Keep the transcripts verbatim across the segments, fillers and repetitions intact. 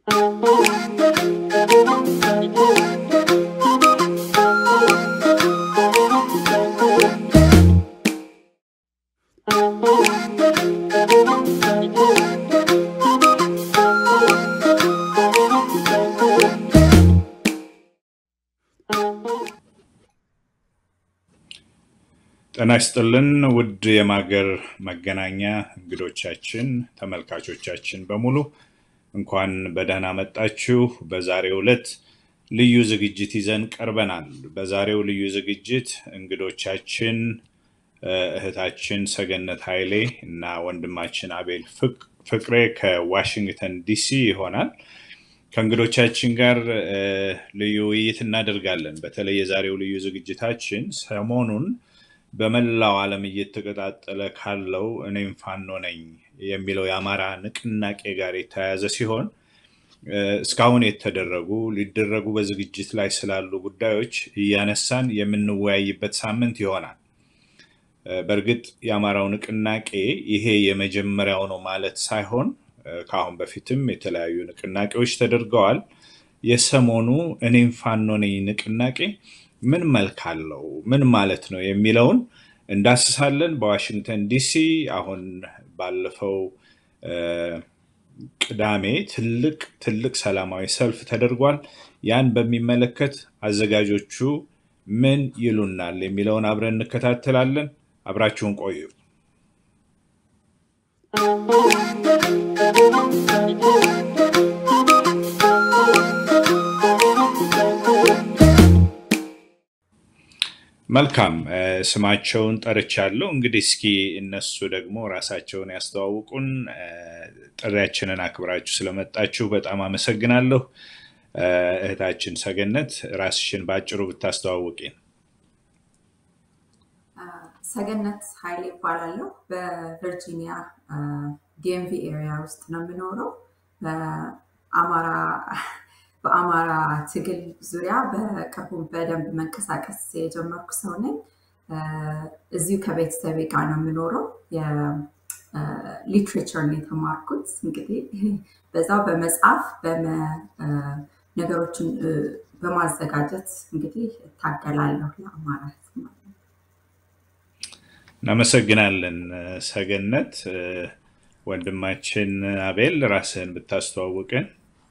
ጤና ይስጥልን ውድ የማገር መገናኛ እንግዶቻችን ተመልካቾቻችን በሙሉ እንኳን በደህና መጣችሁ። በዛሬው ዕለት ልዩ ዝግጅት ይዘን ቀርበናል። በዛሬው ልዩ ዝግጅት እንግዶቻችን እህታችን ሰገነት ኃይሌ እና ወንድማችን አቤል ፍቅሬ ከዋሽንግተን ዲሲ ይሆናል። ከእንግዶቻችን ጋር ልዩ ውይይት እናደርጋለን። በተለይ የዛሬው ልዩ ዝግጅታችን ሰሞኑን በመላው ዓለም እየተቀጣጠለ ካለው እኔም ፋኖ ነኝ የሚለው የአማራ ንቅናቄ ጋር የተያያዘ ሲሆን እስካሁን የተደረጉ ሊደረጉ በዝግጅት ላይ ስላሉ ጉዳዮች እያነሳን የምንወያይበት ሳምንት ይሆናል። በእርግጥ የአማራው ንቅናቄ ይሄ የመጀመሪያው ነው ማለት ሳይሆን ከአሁን በፊትም የተለያዩ ንቅናቄዎች ተደርገዋል። የሰሞኑ እኔም ፋኖ ነኝ ንቅናቄ ምን መልክ አለው ምን ማለት ነው የሚለውን እንዳስሳለን። በዋሽንግተን ዲሲ አሁን ባለፈው ቅዳሜ ትልቅ ትልቅ ሰላማዊ ሰልፍ ተደርጓል። ያን በሚመለከት አዘጋጆቹ ምን ይሉናል የሚለውን አብረን እንከታተላለን። አብራችሁን ቆዩ። መልካም ስማቸውን ጠርቻለሁ። እንግዲህ እስኪ እነሱ ደግሞ ራሳቸውን ያስተዋውቁን። ጥሪያችንን አክብራችሁ ስለመጣችሁ በጣም አመሰግናለሁ። እህታችን ሰገነት ራስሽን ባጭሩ ብታስተዋውቂን። ሰገነት ኃይሌ እባላለሁ። በቨርጂኒያ ዲኤምቪ ኤሪያ ውስጥ ነው የምኖረው። በአማራ በአማራ ትግል ዙሪያ በቅርቡ በደንብ መንቀሳቀስ የጀመርኩ ሰው ነኝ። እዚሁ ከቤተሰቤ ጋር ነው የምኖረው። የሊትሬቸር ነው የተማርኩት። እንግዲህ በዛው በመጽሐፍ ነገሮችን በማዘጋጀት እንግዲህ እታገላለሁ ለአማራ ሕዝብ ማለት ነው። እናመሰግናለን ሰገነት። ወንድማችን አቤል ራስህን ብታስተዋውቀን።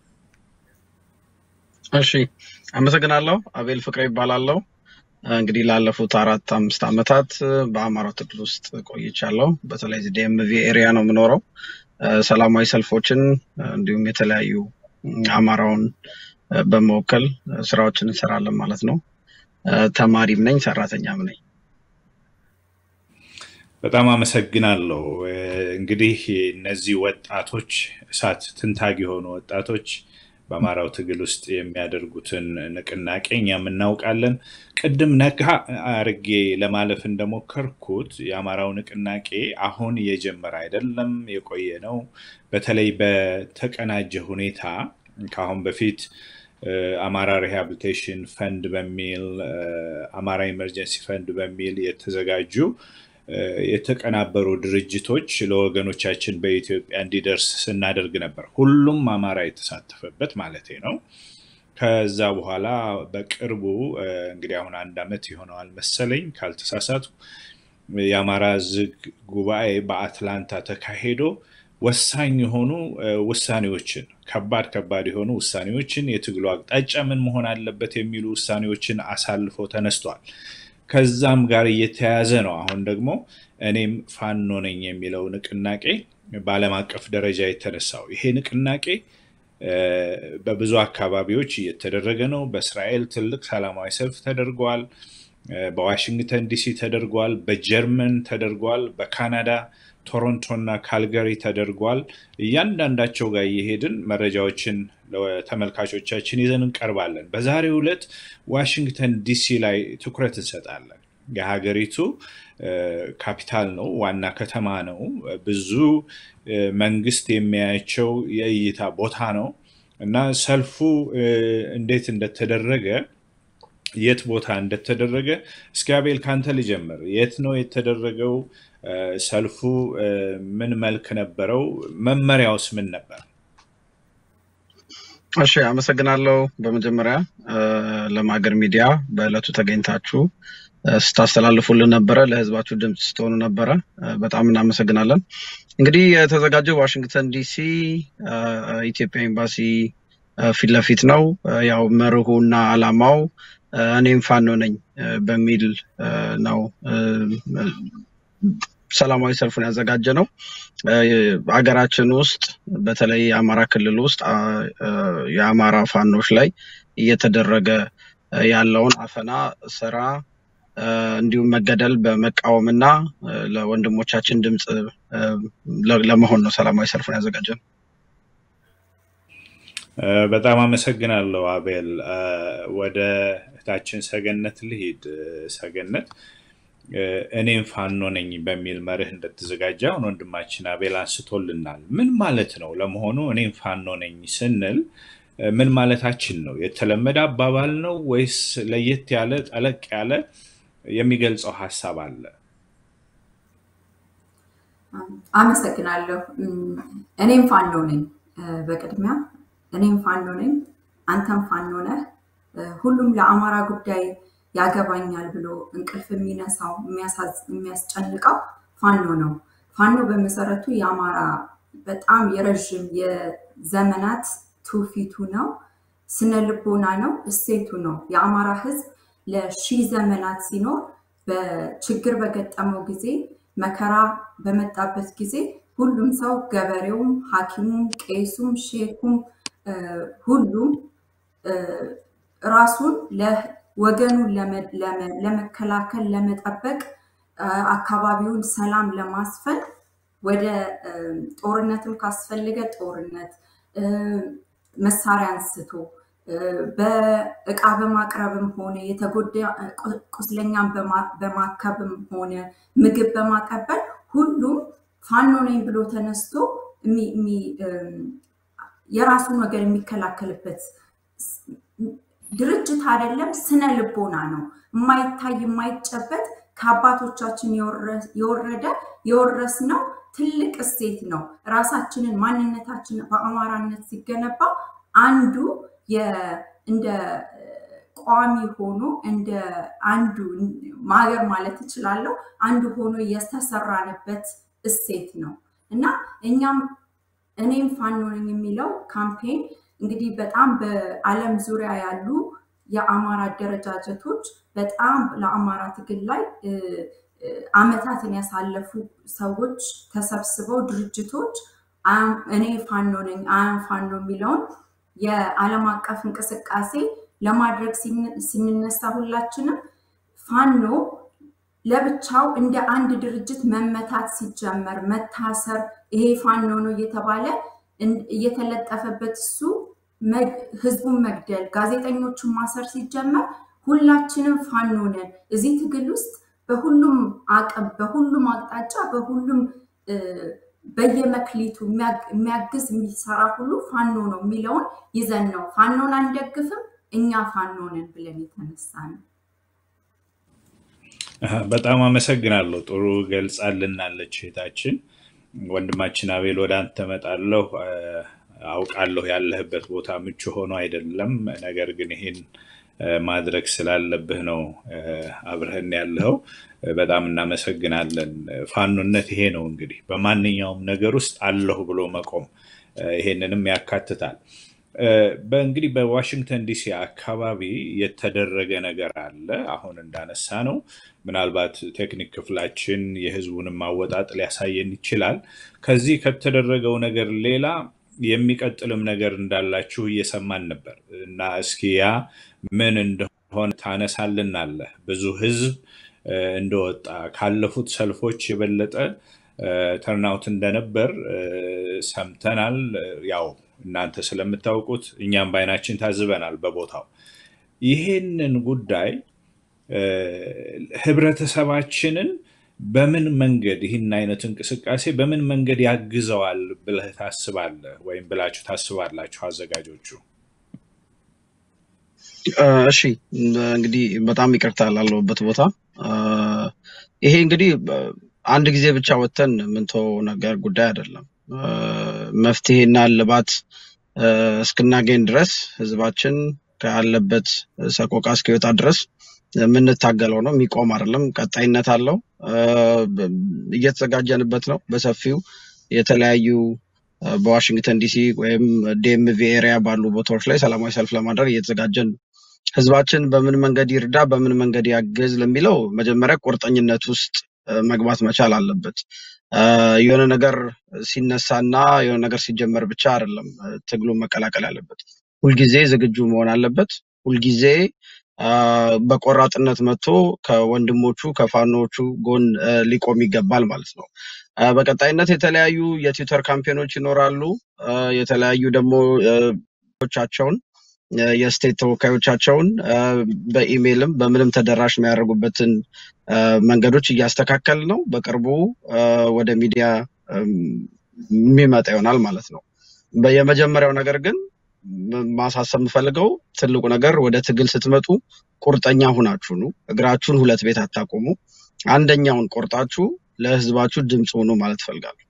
እሺ አመሰግናለሁ። አቤል ፍቅሬ ይባላለሁ። እንግዲህ ላለፉት አራት አምስት አመታት በአማራ ትግል ውስጥ ቆይቻለሁ። በተለይ ዲኤምቪ ኤሪያ ነው የምኖረው። ሰላማዊ ሰልፎችን እንዲሁም የተለያዩ አማራውን በመወከል ስራዎችን እንሰራለን ማለት ነው። ተማሪም ነኝ ሰራተኛም ነኝ። በጣም አመሰግናለሁ። እንግዲህ እነዚህ ወጣቶች እሳት ትንታግ የሆኑ ወጣቶች በአማራው ትግል ውስጥ የሚያደርጉትን ንቅናቄ እኛም እናውቃለን። ቅድም ነካ አርጌ ለማለፍ እንደሞከርኩት የአማራው ንቅናቄ አሁን የጀመረ አይደለም፣ የቆየ ነው። በተለይ በተቀናጀ ሁኔታ ከአሁን በፊት አማራ ሪሃቢሊቴሽን ፈንድ በሚል አማራ ኢመርጀንሲ ፈንድ በሚል የተዘጋጁ የተቀናበሩ ድርጅቶች ለወገኖቻችን በኢትዮጵያ እንዲደርስ ስናደርግ ነበር። ሁሉም አማራ የተሳተፈበት ማለት ነው። ከዛ በኋላ በቅርቡ እንግዲህ አሁን አንድ አመት ይሆነዋል መሰለኝ ካልተሳሳቱ የአማራ ዝግ ጉባኤ በአትላንታ ተካሄዶ ወሳኝ የሆኑ ውሳኔዎችን ከባድ ከባድ የሆኑ ውሳኔዎችን የትግሉ አቅጣጫ ምን መሆን አለበት የሚሉ ውሳኔዎችን አሳልፎ ተነስቷል። ከዛም ጋር እየተያያዘ ነው አሁን ደግሞ እኔም ፋኖ ነኝ የሚለው ንቅናቄ በዓለም አቀፍ ደረጃ የተነሳው። ይሄ ንቅናቄ በብዙ አካባቢዎች እየተደረገ ነው። በእስራኤል ትልቅ ሰላማዊ ሰልፍ ተደርጓል። በዋሽንግተን ዲሲ ተደርጓል። በጀርመን ተደርጓል። በካናዳ ቶሮንቶና ካልጋሪ ተደርጓል። እያንዳንዳቸው ጋር እየሄድን መረጃዎችን ለተመልካቾቻችን ይዘን እንቀርባለን። በዛሬው ዕለት ዋሽንግተን ዲሲ ላይ ትኩረት እንሰጣለን። የሀገሪቱ ካፒታል ነው፣ ዋና ከተማ ነው። ብዙ መንግስት የሚያያቸው የእይታ ቦታ ነው እና ሰልፉ እንዴት እንደተደረገ የት ቦታ እንደተደረገ እስኪ አቤል ካንተ ልጀምር። የት ነው የተደረገው? ሰልፉ ምን መልክ ነበረው? መመሪያውስ ምን ነበር? እሺ አመሰግናለሁ በመጀመሪያ ለማገር ሚዲያ በእለቱ ተገኝታችሁ ስታስተላልፉልን ነበር ለህዝባችሁ ድምጽ ስትሆኑ ነበር በጣም እናመሰግናለን እንግዲህ የተዘጋጀው ዋሽንግተን ዲሲ ኢትዮጵያ ኤምባሲ ፊት ለፊት ነው ያው መርሁና አላማው እኔም ፋኖ ነኝ በሚል ነው ሰላማዊ ሰልፉን ያዘጋጀ ነው አገራችን ውስጥ በተለይ አማራ ክልል ውስጥ የአማራ ፋኖች ላይ እየተደረገ ያለውን አፈና ስራ እንዲሁም መገደል በመቃወምና ለወንድሞቻችን ድምጽ ለመሆን ነው ሰላማዊ ሰልፉን ያዘጋጀ ነው በጣም አመሰግናለሁ አቤል ወደ እታችን ሰገነት ልሂድ ሰገነት እኔም ፋኖ ነኝ በሚል መርህ እንደተዘጋጀው ወንድማችን አቤል አንስቶልናል ምን ማለት ነው ለመሆኑ እኔም ፋኖ ነኝ ስንል ምን ማለታችን ነው የተለመደ አባባል ነው ወይስ ለየት ያለ ጠለቅ ያለ የሚገልጸው ሐሳብ አለ አመሰግናለሁ እኔም ፋኖ ነኝ በቅድሚያ እኔም ፋኖ ነኝ አንተም ፋኖ ነህ ሁሉም ለአማራ ጉዳይ ያገባኛል ብሎ እንቅልፍ የሚነሳው የሚያስጨንቀው ፋኖ ነው ፋኖ በመሰረቱ የአማራ በጣም የረጅም የዘመናት ትውፊቱ ነው ስነ ልቦና ነው እሴቱ ነው የአማራ ህዝብ ለሺህ ዘመናት ሲኖር በችግር በገጠመው ጊዜ መከራ በመጣበት ጊዜ ሁሉም ሰው ገበሬውም ሐኪሙም ቄሱም ሼኩም ሁሉም ራሱን ለወገኑን ለመከላከል ለመጠበቅ አካባቢውን ሰላም ለማስፈን ወደ ጦርነትም ካስፈልገ ጦርነት መሳሪያ አንስቶ በእቃ በማቅረብም ሆነ የተጎዳ ቁስለኛን በማከብም ሆነ ምግብ በማቀበል ሁሉም ፋኖ ነኝ ብሎ ተነስቶ የራሱን ወገን የሚከላከልበት ድርጅት አይደለም ስነ ልቦና ነው የማይታይ የማይጨበት ከአባቶቻችን የወረደ የወረስነው ትልቅ እሴት ነው ራሳችንን ማንነታችን በአማራነት ሲገነባ አንዱ እንደ ቋሚ ሆኖ እንደ አንዱ ማገር ማለት ይችላልው አንዱ ሆኖ የተሰራነበት እሴት ነው እና እኛም እኔም ፋኖ ነኝ የሚለው ካምፔን እንግዲህ በጣም በዓለም ዙሪያ ያሉ የአማራ ደረጃጀቶች በጣም ለአማራ ትግል ላይ አመታትን ያሳለፉ ሰዎች ተሰብስበው ድርጅቶች እኔ ፋኖ ነኝ አም ፋኖ የሚለውን የዓለም አቀፍ እንቅስቃሴ ለማድረግ ሲነሳ ሁላችንም ፋኖ ለብቻው እንደ አንድ ድርጅት መመታት ሲጀመር መታሰር ይሄ ፋኖ ነው እየተባለ እየተለጠፈበት እሱ ህዝቡን መግደል ጋዜጠኞቹን ማሰር ሲጀመር ሁላችንም ፋኖ ነን እዚህ ትግል ውስጥ በሁሉም አቀም በሁሉም አቅጣጫ በሁሉም በየመክሊቱ የሚያግዝ የሚሰራ ሁሉ ፋኖ ነው የሚለውን ይዘን ነው ፋኖን አንደግፍም እኛ ፋኖ ነን ብለን የተነሳነው በጣም አመሰግናለሁ ጥሩ ገልጻልናለች እህታችን ወንድማችን አቤል ወደ አንተ መጣለሁ አውቃለሁ ያለህበት ቦታ ምቹ ሆኖ አይደለም ነገር ግን ይሄን ማድረግ ስላለብህ ነው አብረህን ያለው በጣም እናመሰግናለን ፋኖነት ይሄ ነው እንግዲህ በማንኛውም ነገር ውስጥ አለሁ ብሎ መቆም ይሄንንም ያካትታል በእንግዲህ በዋሽንግተን ዲሲ አካባቢ የተደረገ ነገር አለ አሁን እንዳነሳ ነው ምናልባት ቴክኒክ ክፍላችን የህዝቡንም ማወጣጥ ሊያሳየን ይችላል ከዚህ ከተደረገው ነገር ሌላ የሚቀጥልም ነገር እንዳላችሁ እየሰማን ነበር እና እስኪያ ምን እንደሆነ ታነሳልናለ ብዙ ህዝብ እንደወጣ ካለፉት ሰልፎች የበለጠ ተርናውት እንደነበር ሰምተናል ያው እናንተ ስለምታውቁት እኛም ባይናችን ታዝበናል በቦታው ይሄንን ጉዳይ ህብረተሰባችንን በምን መንገድ ይሄን አይነት እንቅስቃሴ በምን መንገድ ያግዘዋል ብለህ ታስባለህ ወይም ብላችሁ ታስባላችሁ አዘጋጆቹ እሺ እንግዲህ በጣም ይቅርታ ላለውበት ቦታ ይሄ እንግዲህ አንድ ጊዜ ብቻ ወተን ምንተው ነገር ጉዳይ አይደለም መፍትሄና ልባት እስክናገኝ ድረስ ህዝባችን ካለበት ሰቆቃ እስኪወጣ ድረስ የምንታገለው ነው የሚቆም አይደለም ቀጣይነት አለው እየተዘጋጀንበት ነው በሰፊው የተለያዩ በዋሽንግተን ዲሲ ወይም ዲኤምቪ ኤሪያ ባሉ ቦታዎች ላይ ሰላማዊ ሰልፍ ለማድረግ እየተዘጋጀን ህዝባችን በምን መንገድ ይርዳ በምን መንገድ ያገዝ ለሚለው መጀመሪያ ቁርጠኝነት ውስጥ መግባት መቻል አለበት የሆነ ነገር ሲነሳና የሆነ ነገር ሲጀመር ብቻ አይደለም ትግሉ መቀላቀል አለበት ሁሉ ጊዜ ዝግጁ መሆን አለበት ሁሉ ጊዜ በቆራጥነት መጥቶ ከወንድሞቹ ከፋኖቹ ጎን ሊቆም ይገባል ማለት ነው በቀጣይነት የተለያዩ የትዊተር ካምፔኖች ይኖራሉ የተለያዩ ደግሞ ቻቸውን የስቴት ተወካዮቻቸውን በኢሜልም በምንም ተደራሽ የሚያደርጉበትን መንገዶች እያስተካከል ነው በቅርቡ ወደ ሚዲያ የሚመጣ ይሆናል ማለት ነው በየመጀመሪያው ነገር ግን ማሳሰብ ፈልገው ትልቁ ነገር ወደ ትግል ስትመጡ ቁርጠኛ ሆናችሁ ነው እግራችሁን ሁለት ቤት አታቆሙ አንደኛውን ቆርጣችሁ ለህዝባችሁ ድምጽ ሆኖ ማለት ፈልጋለሁ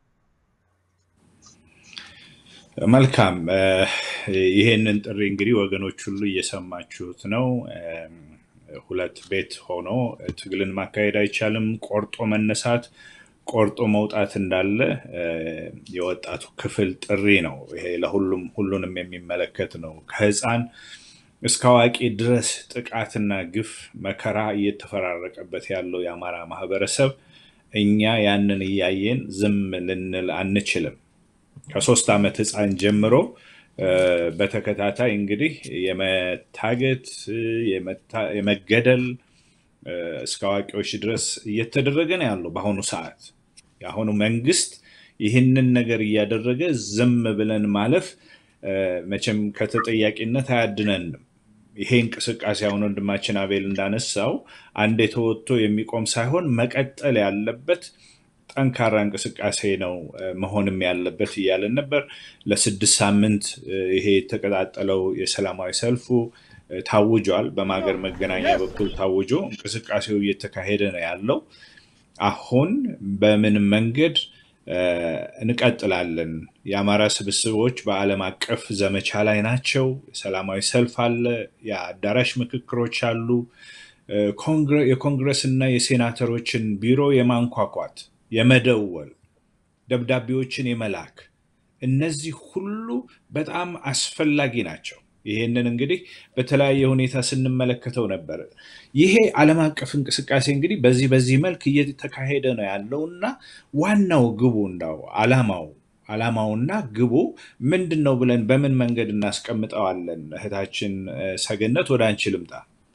መልካም ይሄንን ጥሪ እንግዲህ ወገኖች ሁሉ እየሰማችሁት ነው ሁለት ቤት ሆኖ ትግልን ማካሄድ አይቻልም ቆርጦ መነሳት ቆርጦ መውጣት እንዳለ የወጣቱ ክፍል ጥሪ ነው ይሄ ለሁሉም ሁሉንም የሚመለከት ነው ከህፃን እስከ አዋቂ ድረስ ጥቃትና ግፍ መከራ እየተፈራረቀበት ያለው የአማራ ማህበረሰብ እኛ ያንን ያያየን ዝም ልንል አንችልም ከሶስት አመት ህፃን ጀምሮ በተከታታይ እንግዲህ የመታገት የመገደል እስከ አዋቂዎች ድረስ እየተደረገ ነው ያለው በአሁኑ ሰዓት ያሁኑ መንግስት ይህንን ነገር እያደረገ ዝም ብለን ማለፍ መቼም ከተጠያቂነት አያድነንም ይሄ እንቅስቃሴ አሁን ወንድማችን አቤል እንዳነሳው አንዴ ተወጥቶ የሚቆም ሳይሆን መቀጠል ያለበት ጠንካራ እንቅስቃሴ ነው መሆንም ያለበት ይያለን ነበር ለስድስት ሳምንት ይሄ ተቀጣጣለው የሰላማዊ ሰልፉ ታውጇል በማገር መገናኛ በኩል ታውጆ እንቅስቃሴው እየተካሄደ ነው ያለው አሁን በምን መንገድ እንቀጥላለን የአማራ ስብስቦች በአለም አቀፍ ዘመቻ ላይ ናቸው ሰላማዊ ሰልፍ አለ የአዳራሽ ምክክሮች አሉ የኮንግረስ እና የሴናተሮችን ቢሮ የማንኳኳት የመደወል ደብዳቤዎችን የመላክ እነዚህ ሁሉ በጣም አስፈላጊ ናቸው ይሄንን እንግዲህ በተለያየ ሁኔታ ስንመለከተው ነበር ይሄ ዓለም አቀፍ እንቅስቃሴ እንግዲህ በዚህ በዚህ መልክ እየተካሄደ ነው ያለውና ዋናው ግቡ እንዳው ዓላማው ዓላማውና ግቡ ምንድነው ብለን በምን መንገድ እናስቀምጣዋለን እህታችን ሰገነት ወደ አንቺ ልምጣ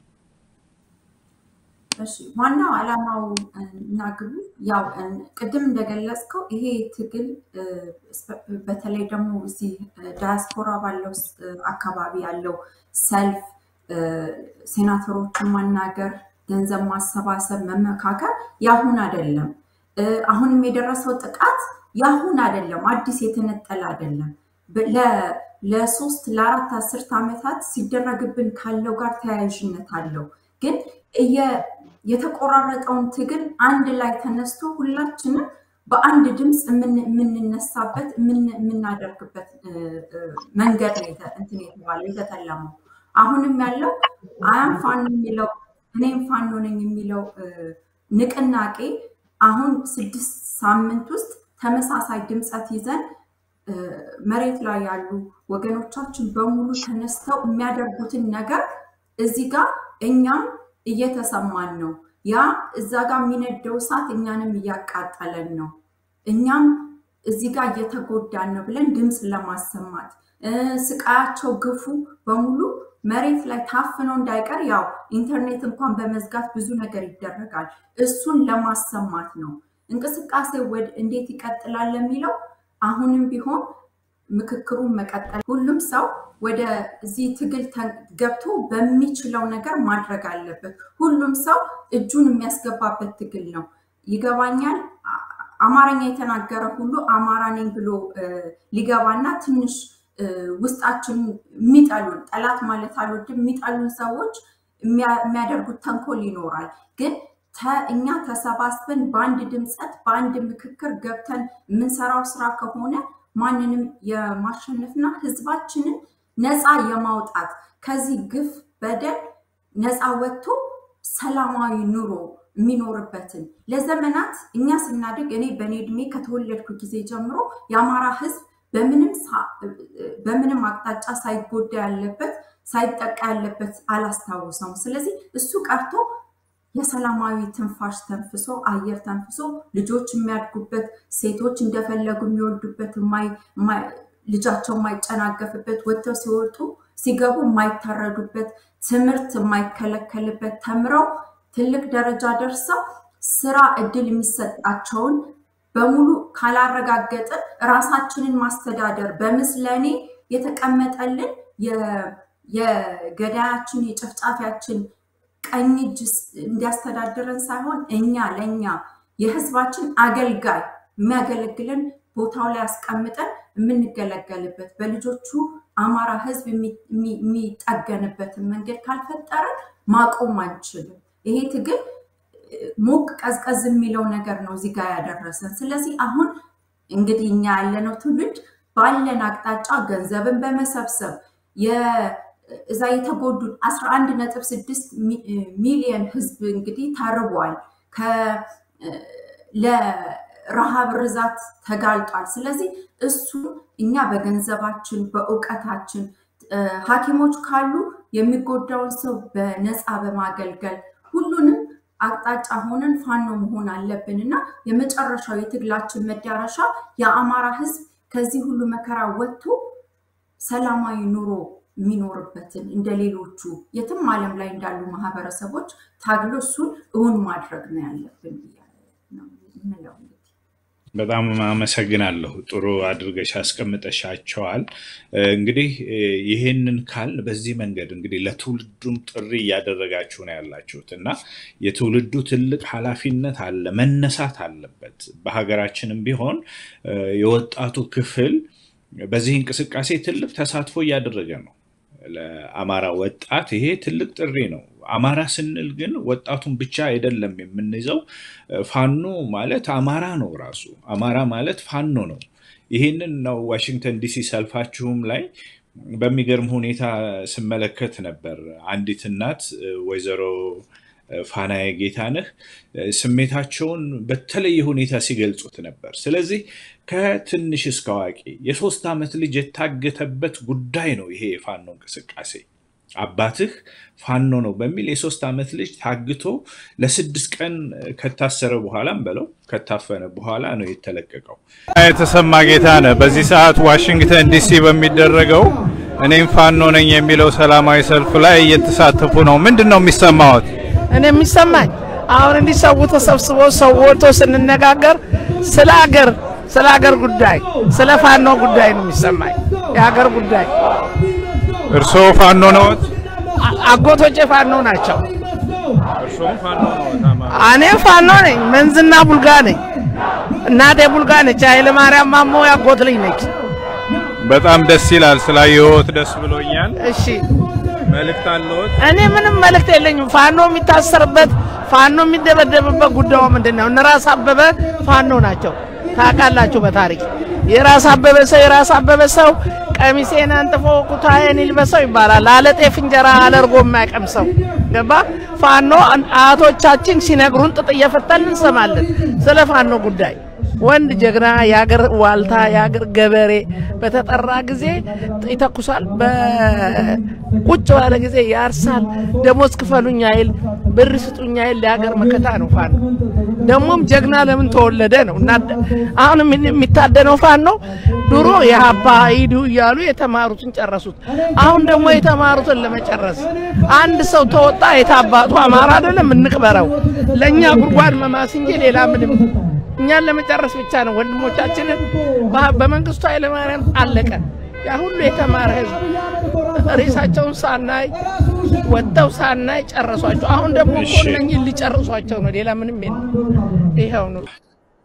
እሺ ዋናው ዓላማው እና ግቡ ያው ቅድም እንደገለጽከው ይሄ ትግል በተለይ ደግሞ እዚህ ዳያስፖራ ባለው አካባቢ ያለው ሰልፍ ሴናተሮችን ማናገር ገንዘብ ማሰባሰብ መመካከር ያሁን አይደለም አሁንም የደረሰው ጥቃት ያሁን አይደለም አዲስ የተነጠለ አይደለም ለሶስት ለአራት አስርት ዓመታት ሲደረግብን ካለው ጋር ተያያዥነት አለው ግን የተቆራረጠውን ትግል አንድ ላይ ተነስቶ ሁላችንም በአንድ ድምጽ የምንነሳበት የምናደርግበት መንገድ ነው እንትን የተባለው የተተለመው አሁንም ያለው አያም ፋኖ የሚለው እኔም ፋኖ ነኝ የሚለው ንቅናቄ አሁን ስድስት ሳምንት ውስጥ ተመሳሳይ ድምጽት ይዘን መሬት ላይ ያሉ ወገኖቻችን በሙሉ ተነስተው የሚያደርጉትን ነገር እዚህ ጋር እኛም እየተሰማን ነው ያ እዛ ጋር የሚነደው ሳት እኛንም ያቃጠለን ነው እኛም እዚህ ጋር እየተጎዳን ነው ብለን ድምጽ ለማሰማት ስቃያቸው ግፉ በሙሉ መሬት ላይ ታፍነው እንዳይቀር ያው ኢንተርኔት እንኳን በመዝጋት ብዙ ነገር ይደረጋል እሱን ለማሰማት ነው እንቅስቃሴ ወድ እንዴት ይቀጥላል ለሚለው አሁንም ቢሆን ምክክሩን መቀጠል ሁሉም ሰው ወደ እዚህ ትግል ገብቶ በሚችለው ነገር ማድረግ አለበት ሁሉም ሰው እጁን የሚያስገባበት ትግል ነው ይገባኛል አማርኛ የተናገረ ሁሉ አማራ ነኝ ብሎ ሊገባና ትንሽ ውስጣችን የሚጣሉን ጠላት ማለት አልወድም የሚጣሉን ሰዎች የሚያደርጉት ተንኮል ይኖራል ግን እኛ ተሰባስበን በአንድ ድምጽት በአንድ ምክክር ገብተን የምንሰራው ስራ ከሆነ ማንንም የማሸነፍና ህዝባችንን ነፃ የማውጣት ከዚህ ግፍ በደል ነፃ ወጥቶ ሰላማዊ ኑሮ የሚኖርበትን ለዘመናት እኛ ስናድግ እኔ በኔ እድሜ ከተወለድኩ ጊዜ ጀምሮ የአማራ ህዝብ በምንም በምንም አቅጣጫ ሳይጎዳ ያለበት ሳይጠቃ ያለበት አላስታውሰውም ስለዚህ እሱ ቀርቶ የሰላማዊ ትንፋሽ ተንፍሶ አየር ተንፍሶ ልጆች የሚያድጉበት ሴቶች እንደፈለጉ የሚወልዱበት ማይ ልጃቸው ማይጨናገፍበት ወጥተው ሲወጡ ሲገቡ ማይታረዱበት ትምርት ማይከለከልበት ተምረው ትልቅ ደረጃ ደርሰው ስራ እድል የሚሰጣቸውን በሙሉ ካላረጋገጠ ራሳችንን ማስተዳደር በመስለኔ የተቀመጠልን የገዳያችን የጨፍጫፊያችን ቀኝ እጅ እንዲያስተዳድረን ሳይሆን እኛ ለኛ የህዝባችን አገልጋይ የሚያገለግለን ቦታው ላይ አስቀምጠን የምንገለገልበት በልጆቹ አማራ ህዝብ የሚጠገንበት መንገድ ካልፈጠረ ማቆም አንችልም ይሄ ትግል ሞቅ ቀዝቀዝ የሚለው ነገር ነው እዚህ ጋር ያደረሰን ስለዚህ አሁን እንግዲህ እኛ ያለነው ትውልድ ባለን አቅጣጫ ገንዘብን በመሰብሰብ የዛ የተጎዱ አስራ አንድ ነጥብ ስድስት ሚሊዮን ህዝብ እንግዲህ ታርቧል ከ ለረሃብ ርዛት ተጋልጧል ስለዚህ እሱ እኛ በገንዘባችን በእውቀታችን ሐኪሞች ካሉ የሚጎዳውን ሰው በነፃ በማገልገል ሁሉንም አቅጣጫ ሆነን ፋኖ መሆን አለብንና የመጨረሻው የትግላችን መዳረሻ የአማራ ህዝብ ከዚህ ሁሉ መከራ ወጥቶ ሰላማዊ ኑሮ የሚኖርበትን እንደሌሎቹ የትም ዓለም ላይ እንዳሉ ማህበረሰቦች ታግሎ እሱን እውን ማድረግ ነው ያለብን ነው በጣም አመሰግናለሁ ጥሩ አድርገሽ አስቀምጠሻቸዋል እንግዲህ ይሄንን ካል በዚህ መንገድ እንግዲህ ለትውልዱም ጥሪ ያደረጋችሁ ነው ያላችሁትና የትውልዱ ትልቅ ኃላፊነት አለ መነሳት አለበት በሀገራችንም ቢሆን የወጣቱ ክፍል በዚህ እንቅስቃሴ ትልቅ ተሳትፎ ያደረገ ነው ለአማራ ወጣት ይሄ ትልቅ ጥሪ ነው አማራ ስንል ግን ወጣቱን ብቻ አይደለም የምንይዘው ፋኖ ማለት አማራ ነው ራሱ አማራ ማለት ፋኖ ነው ይሄንን ነው ዋሽንግተን ዲሲ ሰልፋችሁም ላይ በሚገርም ሁኔታ ስመለከት ነበር አንዲት እናት ወይዘሮ ፋናዬ ጌታነህ ስሜታቸውን በተለየ ሁኔታ ሲገልጹት ነበር ስለዚህ ከትንሽ እስከ አዋቂ የሶስት አመት ልጅ የታገተበት ጉዳይ ነው ይሄ ፋኖ እንቅስቃሴ አባትህ ፋኖ ነው በሚል የሶስት አመት ልጅ ታግቶ ለስድስት ቀን ከታሰረ በኋላም በለው ከታፈነ በኋላ ነው የተለቀቀው የተሰማ ጌታነህ በዚህ ሰዓት ዋሽንግተን ዲሲ በሚደረገው እኔም ፋኖ ነኝ የሚለው ሰላማዊ ሰልፍ ላይ እየተሳተፉ ነው ምንድነው የሚሰማው እኔ የሚሰማኝ አሁን እንዲሰው ተሰብስበው ሰው ወጥቶ ስንነጋገር ስለ ሀገር ስለ ሀገር ጉዳይ ስለ ፋኖ ጉዳይ ነው የሚሰማኝ የሀገር ጉዳይ እርሶ ፋኖ ነው አጎቶቼ ፋኖ ናቸው እርሶ ፋኖ ነው እኔ ፋኖ ነኝ መንዝና ቡልጋ ነኝ እናቴ ቡልጋ ነች ኃይለ ማርያም ማሞ ያጎት ልጅ ነች በጣም ደስ ይላል ስላየሁት ደስ ብሎኛል እሺ መልእክት አለዎት እኔ ምንም መልእክት የለኝም ፋኖ የሚታሰርበት ፋኖ የሚደበደብበት ጉዳዩ ምንድነው እነራስ አበበ ፋኖ ናቸው ታቃላችሁ በታሪክ የራስ አበበ ሰው የራስ አበበ ሰው ቀሚሴን አንጥፎ ኩታዬን ይልበሰው ይባላል አለጤፍ እንጀራ አለርጎ የማይቀምሰው ገባ ፋኖ አያቶቻችን ሲነግሩን ጥጥ እየፈተልን እንሰማለን ስለ ፋኖ ጉዳይ ወንድ ጀግና ያገር ዋልታ ያገር ገበሬ በተጠራ ጊዜ ይተኩሳል በቁጭ ባለ ጊዜ ያርሳል ደሞዝ ክፈሉኝ አይል ብር ስጡኝ አይል ያገር መከታ ነው ፋኖ ደሞም ጀግና ለምን ተወለደ ነው እና አሁን የሚታደነው ፋኖ ድሮ የሀባ ይዱ ይያሉ የተማሩትን ጨረሱት አሁን ደግሞ የተማሩትን ለመጨረስ አንድ ሰው ተወጣ የታባቱ አማራ አይደለም እንቅበረው ለኛ ጉርጓድ መማስ እንጂ ሌላ ምንም እኛን ለመጨረስ ብቻ ነው ወንድሞቻችንን በመንግስቱ ኃይለ ማርያም አለቀ ያ ሁሉ የተማረ ህዝብ ሬሳቸውን ሳናይ ወጣው ሳናይ ጨረሷቸው አሁን ደግሞ ቆነኝ ሊጨርሷቸው ነው ሌላ ምንም የለም ይሄው ነው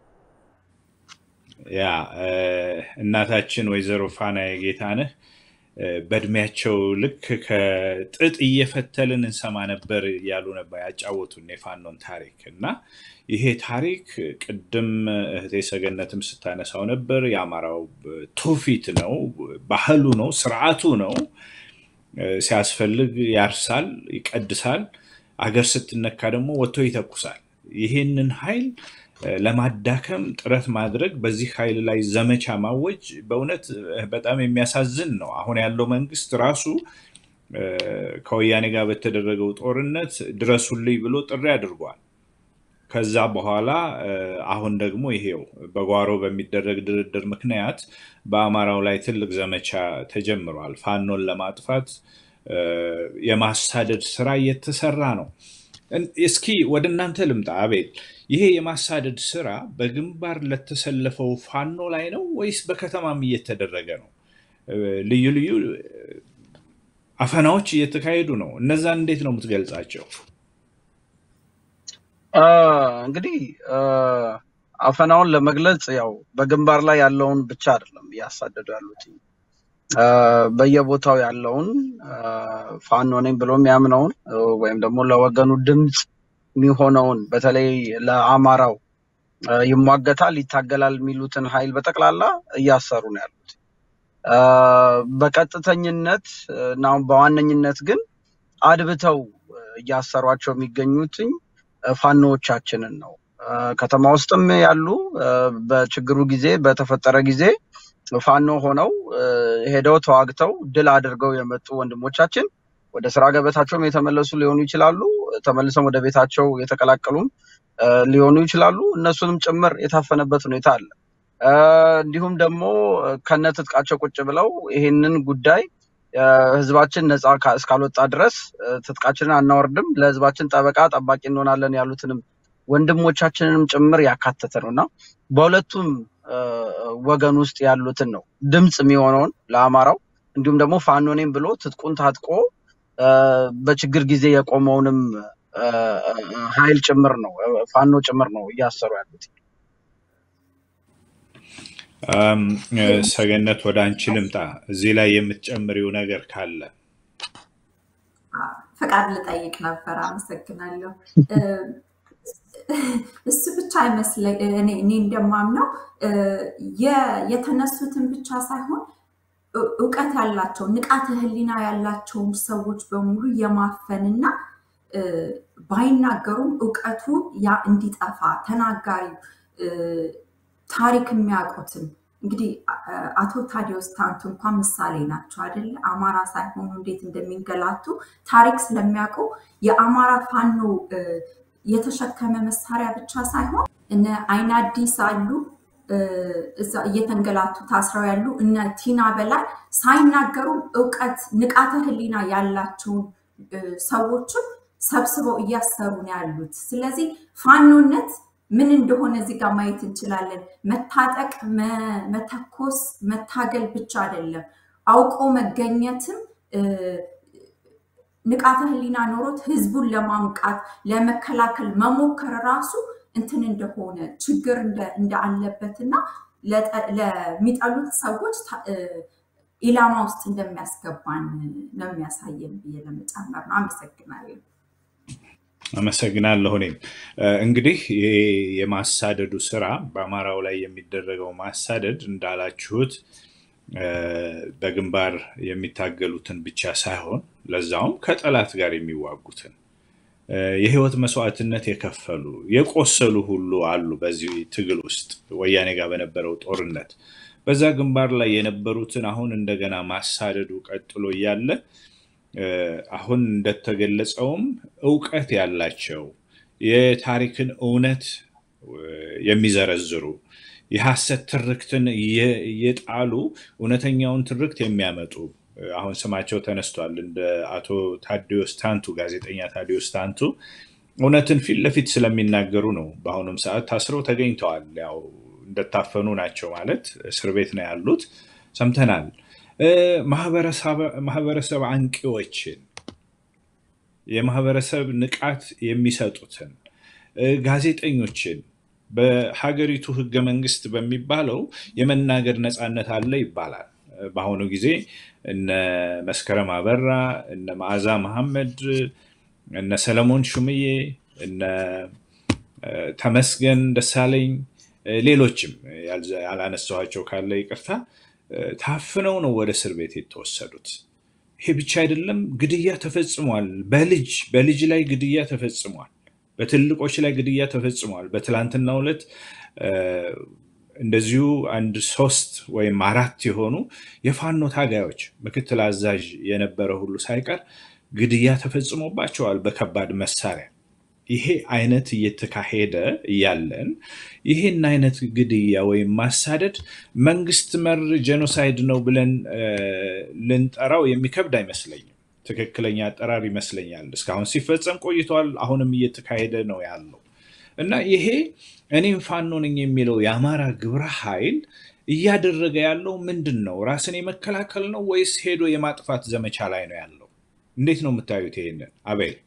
ያ እናታችን ወይዘሮ ፋናዬ ጌታነህ በእድሜያቸው ልክ ከጥጥ እየፈተልን እንሰማ ነበር ያሉ ነበር ያጫወቱን የፋኖን ታሪክ እና ይሄ ታሪክ ቅድም እህቴ ሰገነትም ስታነሳው ነበር የአማራው ትውፊት ነው ባህሉ ነው ስርዓቱ ነው ሲያስፈልግ ያርሳል ይቀድሳል አገር ስትነካ ደግሞ ወጥቶ ይተኩሳል ይሄንን ኃይል ለማዳከም ጥረት ማድረግ በዚህ ኃይል ላይ ዘመቻ ማወጅ በእውነት በጣም የሚያሳዝን ነው አሁን ያለው መንግስት ራሱ ከወያኔ ጋር በተደረገው ጦርነት ድረሱልኝ ብሎ ጥሪ አድርጓል ከዛ በኋላ አሁን ደግሞ ይሄው በጓሮ በሚደረግ ድርድር ምክንያት በአማራው ላይ ትልቅ ዘመቻ ተጀምሯል ፋኖን ለማጥፋት የማሳደድ ስራ እየተሰራ ነው እስኪ ወደ እናንተ ልምጣ አቤል ይሄ የማሳደድ ስራ በግንባር ለተሰለፈው ፋኖ ላይ ነው ወይስ በከተማም እየተደረገ ነው ልዩ ልዩ አፈናዎች እየተካሄዱ ነው እነዛን እንዴት ነው የምትገልጻቸው እንግዲህ አፈናውን ለመግለጽ ያው በግንባር ላይ ያለውን ብቻ አይደለም ያሳደዱ ያሉት በየቦታው ያለውን ፋኖ ነኝ ብሎ የሚያምነውን ወይም ደግሞ ለወገኑ ድምጽ የሚሆነውን በተለይ ለአማራው ይሟገታል ይታገላል የሚሉትን ኃይል በጠቅላላ እያሰሩ ነው ያሉት በቀጥተኝነት እና በዋነኝነት ግን አድብተው እያሰሯቸው የሚገኙት ፋኖዎቻችንን ነው ከተማ ውስጥም ያሉ በችግሩ ጊዜ በተፈጠረ ጊዜ ፋኖ ሆነው ሄደው ተዋግተው ድል አድርገው የመጡ ወንድሞቻችን ወደ ስራ ገበታቸውም የተመለሱ ሊሆኑ ይችላሉ ተመልሰው ወደ ቤታቸው የተቀላቀሉም ሊሆኑ ይችላሉ እነሱንም ጭምር የታፈነበት ሁኔታ አለ እንዲሁም ደግሞ ከነትጥቃቸው ቁጭ ብለው ይሄንን ጉዳይ ህዝባችን ነፃ እስካልወጣ ድረስ ትጥቃችንን አናወርድም ለህዝባችን ጠበቃ ጠባቂ እንሆናለን ያሉትንም ወንድሞቻችንንም ጭምር ያካተተ ነውና በሁለቱም ወገን ውስጥ ያሉትን ነው ድምጽ የሚሆነውን ለአማራው እንዲሁም ደግሞ ፋኖ ነኝ ብሎ ትጥቁን ታጥቆ በችግር ጊዜ የቆመውንም ኃይል ጭምር ነው ፋኖ ጭምር ነው እያሰሩ ያሉት አም ሰገነት ወደ አንቺ ልምጣ እዚህ ላይ የምትጨምሪው ነገር ካለ ፈቃድ ልጠይቅ ነበር አመሰግናለሁ እሱ ብቻ አይመስለኝ እኔ እኔ እንደማምነው የተነሱትን ብቻ ሳይሆን ዕውቀት ያላቸው ንቃተ ህሊና ያላቸው ሰዎች በሙሉ የማፈንና ባይናገሩም ዕውቀቱ ያ እንዲጠፋ ተናጋሪ ታሪክ የሚያውቁትን እንግዲህ አቶ ታዲዮስ ታንቱ እንኳን ምሳሌ ናቸው አይደል አማራ ሳይሆኑ እንዴት እንደሚንገላቱ ታሪክ ስለሚያውቁ የአማራ ፋኖ የተሸከመ መሳሪያ ብቻ ሳይሆን እነ አይናዲስ አሉ እዛ እየተንገላቱ ታስረው ያሉ እነ ቲና በላይ ሳይናገሩ ዕውቀት ንቃተ ህሊና ያላቸው ሰዎችን ሰብስበው እያሰሩ ነው ያሉት ስለዚህ ፋኖነት ምን እንደሆነ እዚህ ጋር ማየት እንችላለን መታጠቅ መተኮስ መታገል ብቻ አይደለም አውቆ መገኘትም ንቃተ ህሊና ኖሮት ህዝቡን ለማንቃት ለመከላከል መሞከር ራሱ እንትን እንደሆነ ችግር እንዳለበትና ለሚጠሉት ሰዎች ኢላማ ውስጥ እንደሚያስገባን ነው የሚያሳየን ብዬ ለመጨመር ነው አመሰግናለሁ አመሰግናለሁ እኔም እንግዲህ የማሳደዱ ስራ በአማራው ላይ የሚደረገው ማሳደድ እንዳላችሁት በግንባር የሚታገሉትን ብቻ ሳይሆን ለዛውም ከጠላት ጋር የሚዋጉትን የህይወት መስዋዕትነት የከፈሉ የቆሰሉ ሁሉ አሉ በዚህ ትግል ውስጥ ወያኔ ጋር በነበረው ጦርነት በዛ ግንባር ላይ የነበሩትን አሁን እንደገና ማሳደዱ ቀጥሎ ያለ አሁን እንደተገለጸውም ዕውቀት ያላቸው የታሪክን እውነት የሚዘረዝሩ የሐሰት ትርክትን የጣሉ እውነተኛውን ትርክት የሚያመጡ አሁን ስማቸው ተነስቷል እንደ አቶ ታዲዮስ ታንቱ ጋዜጠኛ ታዲዮስ ታንቱ እውነትን ፊት ለፊት ስለሚናገሩ ነው በአሁኑም ሰዓት ታስረው ተገኝተዋል ያው እንደታፈኑ ናቸው ማለት እስር ቤት ነው ያሉት ሰምተናል ማህበረሰብ ማህበረሰብ አንቂዎችን የማህበረሰብ ንቃት የሚሰጡትን ጋዜጠኞችን በሀገሪቱ ህገ መንግስት በሚባለው የመናገር ነፃነት አለ ይባላል በአሁኑ ጊዜ እነ መስከረም አበራ እነ መዓዛ መሐመድ እነ ሰለሞን ሹምዬ እነ ተመስገን ደሳለኝ ሌሎችም ያላነሳኋቸው ካለ ይቅርታ ታፍነው ነው ወደ እስር ቤት የተወሰዱት። ይሄ ብቻ አይደለም፣ ግድያ ተፈጽሟል። በልጅ በልጅ ላይ ግድያ ተፈጽሟል። በትልቆች ላይ ግድያ ተፈጽሟል። በትላንትናው ዕለት እንደዚሁ አንድ ሶስት ወይም አራት የሆኑ የፋኖ ታጋዮች ምክትል አዛዥ የነበረ ሁሉ ሳይቀር ግድያ ተፈጽሞባቸዋል በከባድ መሳሪያ። ይሄ አይነት እየተካሄደ ያለን ይሄን አይነት ግድያ ወይም ማሳደድ መንግስት መር ጄኖሳይድ ነው ብለን ልንጠራው የሚከብድ አይመስለኝም። ትክክለኛ አጠራር ይመስለኛል። እስካሁን ሲፈጸም ቆይቷል። አሁንም እየተካሄደ ነው ያለው እና ይሄ እኔም ፋኖ ነኝ የሚለው የአማራ ግብረ ኃይል እያደረገ ያለው ምንድነው? ራስን የመከላከል ነው ወይስ ሄዶ የማጥፋት ዘመቻ ላይ ነው ያለው? እንዴት ነው የምታዩት ይሄንን አቤል?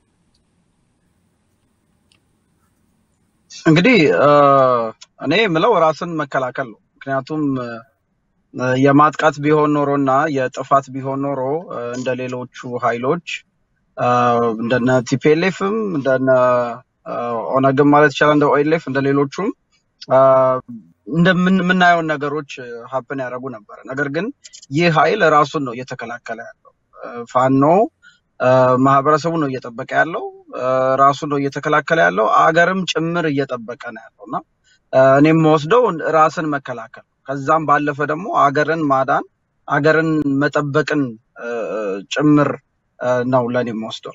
እንግዲህ እኔ የምለው ራስን መከላከል ነው። ምክንያቱም የማጥቃት ቢሆን ኖሮና የጥፋት ቢሆን ኖሮ እንደሌሎቹ ኃይሎች እንደነ ቲፒኤልኤፍም እንደነ ኦነግም ማለት ይችላል እንደ ኦኤልኤፍ እንደሌሎቹም እንደምናየው ነገሮች ሀፕን ያደርጉ ነበር። ነገር ግን ይህ ኃይል ራሱን ነው እየተከላከለ ያለው። ፋኖ ማህበረሰቡ ነው እየጠበቀ ያለው፣ ራሱ ነው እየተከላከለ ያለው፣ አገርም ጭምር እየጠበቀ ነው ያለውና እኔም ወስደው ራስን መከላከል ከዛም ባለፈ ደግሞ አገርን ማዳን አገርን መጠበቅን ጭምር ነው ለኔም ወስደው።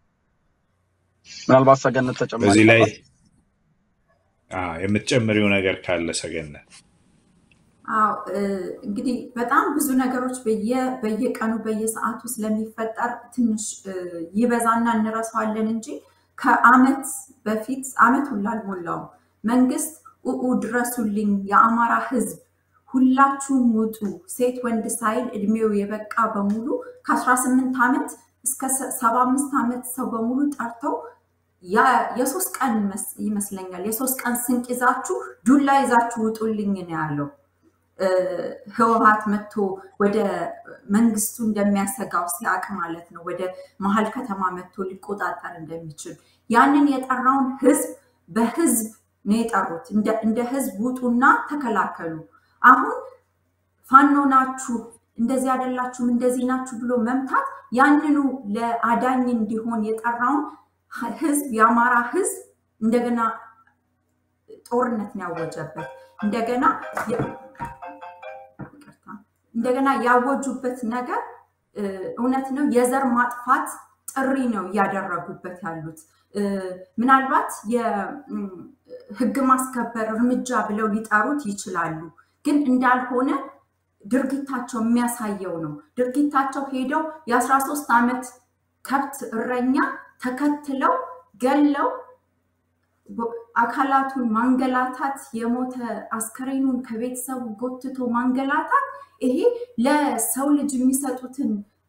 ምናልባት ሰገነት ተጨማሪ በዚህ ላይ አዎ የምትጨምሪው ነገር ካለ ሰገነት? አዎ እንግዲህ በጣም ብዙ ነገሮች በየ በየቀኑ በየሰዓቱ ስለሚፈጠር ትንሽ ይበዛና እንረሳዋለን እንጂ ከአመት በፊት አመት ሁሉ አልሞላውም መንግስት ኡኡ ድረሱልኝ የአማራ ህዝብ ሁላችሁም ውጡ ሴት ወንድ ሳይል እድሜው የበቃ በሙሉ ከ18 አመት እስከ ሰባ አምስት አመት ሰው በሙሉ ጠርተው ያ የሶስት ቀን ይመስለኛል የሶስት ቀን ስንቅ ይዛችሁ ዱላ ይዛችሁ ውጡልኝ ነው ያለው። ህወሓት መጥቶ ወደ መንግስቱ እንደሚያሰጋው ሲያቅ ማለት ነው ወደ መሃል ከተማ መጥቶ ሊቆጣጠር እንደሚችል ያንን የጠራውን ህዝብ በህዝብ ነው የጠሩት። እንደ እንደ ህዝብ ውጡና ተከላከሉ። አሁን ፋኖ ናችሁ እንደዚህ አይደላችሁም እንደዚህ ናችሁ ብሎ መምታት ያንኑ ለአዳኝ እንዲሆን የጠራውን ህዝብ የአማራ ህዝብ እንደገና ጦርነት ነው ያወጀበት። እንደገና እንደገና ያወጁበት ነገር እውነት ነው የዘር ማጥፋት ጥሪ ነው ያደረጉበት ያሉት። ምናልባት የህግ ማስከበር እርምጃ ብለው ሊጠሩት ይችላሉ፣ ግን እንዳልሆነ ድርጊታቸው የሚያሳየው ነው። ድርጊታቸው ሄደው የ13 አመት ከብት እረኛ ተከትለው ገለው አካላቱን ማንገላታት የሞተ አስከሬኑን ከቤተሰቡ ጎትቶ ማንገላታት ይሄ ለሰው ልጅ የሚሰጡትን